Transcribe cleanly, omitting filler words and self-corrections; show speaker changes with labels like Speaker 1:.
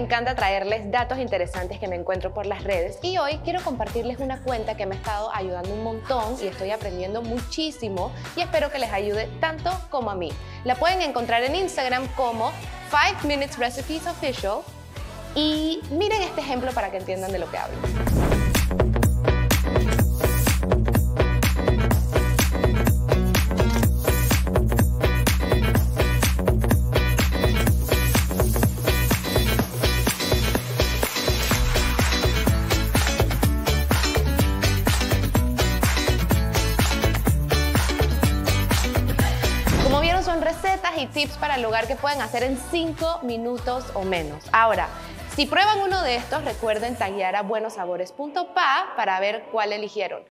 Speaker 1: encanta traerles datos interesantes que me encuentro por las redes y hoy quiero compartirles una cuenta que me ha estado ayudando un montón y estoy aprendiendo muchísimo y espero que les ayude tanto como a mí. La pueden encontrar en Instagram como 5 Minutes Recipes Official y miren este ejemplo para que entiendan de lo que hablo. Como vieron, son recetas y tips para el hogar que pueden hacer en 5 minutos o menos. Ahora, si prueban uno de estos, recuerden taguear a buenosabores.pa para ver cuál eligieron.